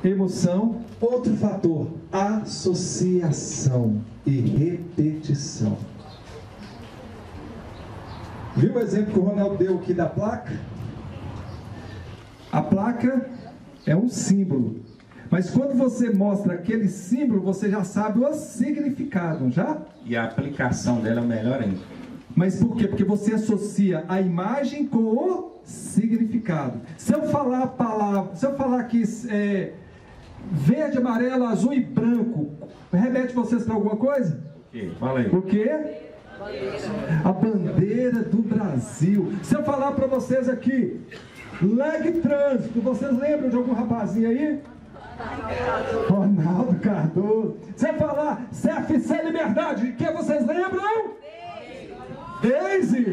emoção. Outro fator, associação e repetição. Viu o exemplo que o Ronaldo deu aqui da placa? A placa é um símbolo, mas quando você mostra aquele símbolo, você já sabe o significado, já? E a aplicação dela é melhor ainda. Mas por quê? Porque você associa a imagem com o significado. Se eu falar a palavra, se eu falar que verde, amarelo, azul e branco, remete vocês para alguma coisa? Fala aí. O quê? A bandeira do Brasil. Se eu falar para vocês aqui, leg trânsito, vocês lembram de algum rapazinho aí? Ronaldo Cardoso. Se eu falar CFC Liberdade, o que vocês lembram? Daisy.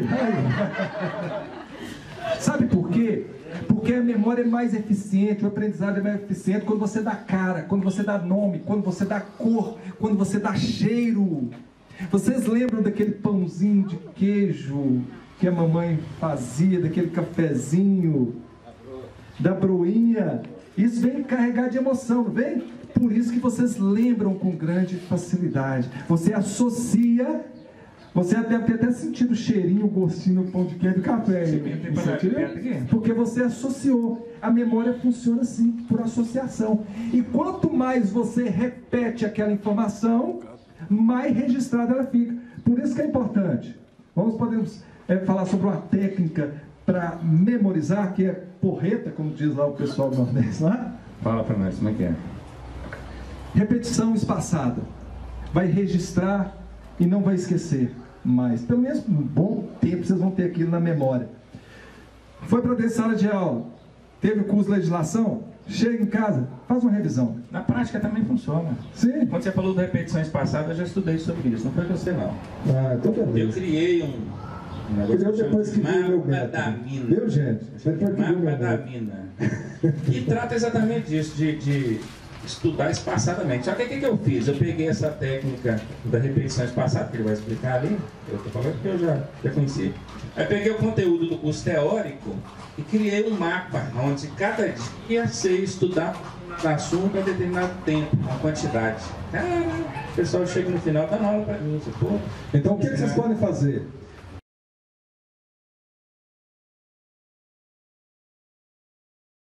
Sabe por quê? Porque a memória é mais eficiente, o aprendizado é mais eficiente quando você dá cara, quando você dá nome, quando você dá cor, quando você dá cheiro. Vocês lembram daquele pãozinho de queijo que a mamãe fazia, daquele cafezinho, da broinha? Isso vem carregado de emoção, não vem? Por isso que vocês lembram com grande facilidade. Você associa, você deve ter até sentido o cheirinho, o gostinho no pão de queijo do café. Porque você associou. A memória funciona assim, por associação. E quanto mais você repete aquela informação, mais registrada ela fica. Por isso que é importante. Podemos falar sobre uma técnica para memorizar, que é porreta, como diz lá o pessoal do Nordeste lá. Fala para nós, como é que é? Repetição espaçada. Vai registrar e não vai esquecer mais. Pelo menos um bom tempo vocês vão ter aquilo na memória. Foi para dentro de sala de aula, teve curso de legislação, chega em casa, faz uma revisão. Na prática também funciona. Sim. Quando você falou de repetições passadas, eu já estudei sobre isso, não foi você não. Ah, então beleza. Eu criei um negócio depois que mapa da mina. Viu, gente? Mapa da mina. E trata exatamente disso, de estudar espaçadamente. Só que o que eu fiz? Eu peguei essa técnica da repetição espaçada, que ele vai explicar ali, eu estou falando que eu já conheci. Aí peguei o conteúdo do curso teórico e criei um mapa, onde cada dia você ia estudar um assunto a determinado tempo, uma quantidade. O pessoal chega no final, dá aula para mim. Então o que vocês podem fazer?